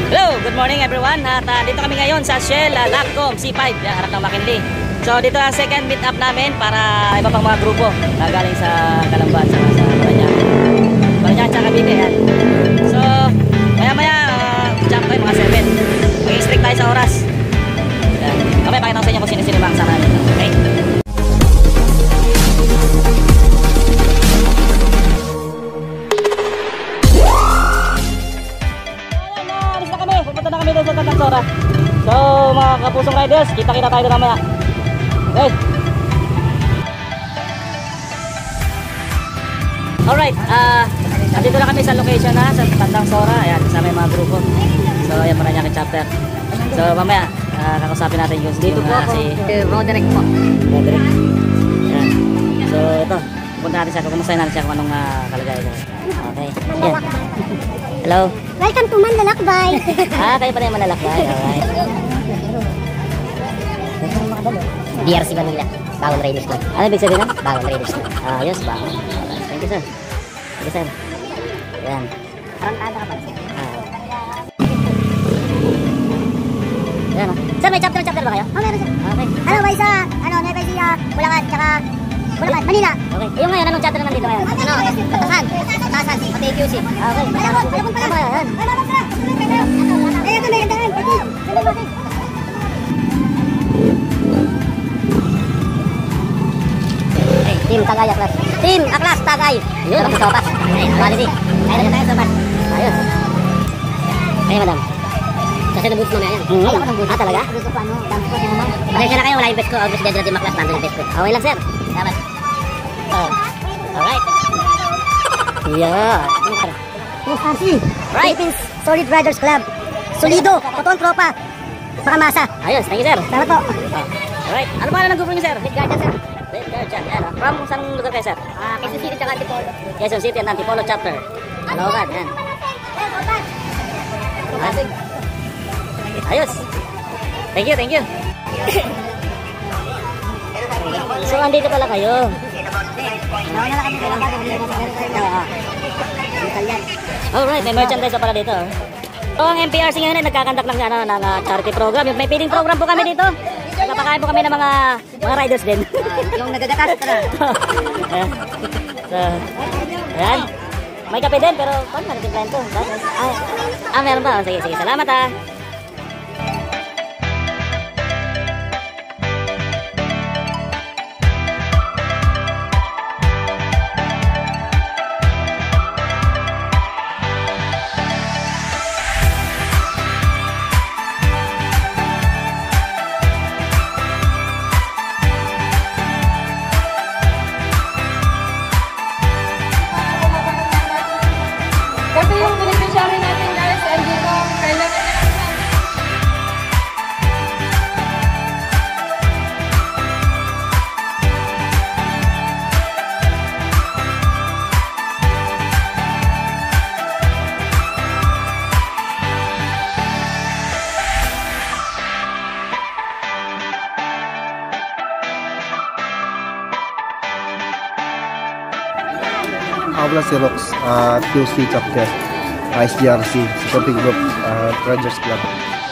Hello, good morning everyone. At dito kami ngayon sa Shell Lacom C5, harap ng McKinley. So dito ang second meet up namin para iba pang mga grupo na galing sa Calamba at sa Parañaque at Cavite. Yan. So maya jump tayo mga 7. Mag-strict tayo sa oras. Yan. Okay, pakita ko sa inyo kung sino-sino ba ang kasama namin. Okay? Pupunta na kami doon sa Tantansora. So mga kapusong riders, kita-kita tayo doon mamaya. Okay. Alright, nandito na kami sa location na sa Tantansora. Ayan, kasama yung mga grupo. So ayan, Parañaque chapter. So mamaya, kakusapin natin yung dito po si Roderick po. Roderick. Ayan. So ito, punta natin siya, kumustahin natin siya kung anong kalagayan niya. Okay, ayan. Hello. Welcome to Manlalakbay. Kayo pa rin Manlalakbay. Alright. DRC Manila. Bawal Raiders Club. Ano ibig sabihin nun? Bawal Raiders Club. Yes, bawal. Alright. Thank you, sir. Thank you, sir. Ayan. Tarantado ka pa. Ayan, Sir, may chapter ba kayo? Meron sir. Okay. Ano ba isa? Nueva Ecija, Bulacan, tsaka Bulacan, Manila. Okay. Yung ngayon, anong chapter naman dito ngayon? Batasan. Batasan. Pati QC. Okay. Alam pala. Ayan. Ito na yung Team Tagay Aklas. Team Aklas Tagay. Yun. Tapos sopas. Quality. Kaya na tayo sopas. Ayos. Ay, madam. Kasi naboots mamaya yan. Talaga? Gusto ko ano, dami ko naman. Pasensya na kayo, wala yung best ko. August Dedra Team Aklas, nandun yung best ko. Okay lang, sir. Salamat. Alright. Yeah. Right. Philippines Solid Riders Club. Solido, totoong tropa. Saka masa. Ayos. Thank you, sir. Salamat po. Alright. Ano ba ng grupo niyo, sir? Red Guardian, sir. Red Guardian. Ayan. From saan lugar kayo, sir? Quezon City, tsaka Antipolo. Quezon City and Antipolo chapter. Caloocan. Ayan. Ayos. Thank you, thank you. So, andito pala kayo. Alright, may merchandise pa pala dito. So, ang MPRC ngayon ay nagkakandak ng charity program. May feeding program po kami dito. Nagpapakain po kami ng mga riders din. Yung nagagatas ka na. So, ayan. May kape din, pero paano nagtiplayan to? Meron pa. Sige, sige. Salamat ah. Kasi yung beneficiary natin guys, andito, kailangan na Habla si Rox at QC chapter, SGRC, supporting group, Rogers Club.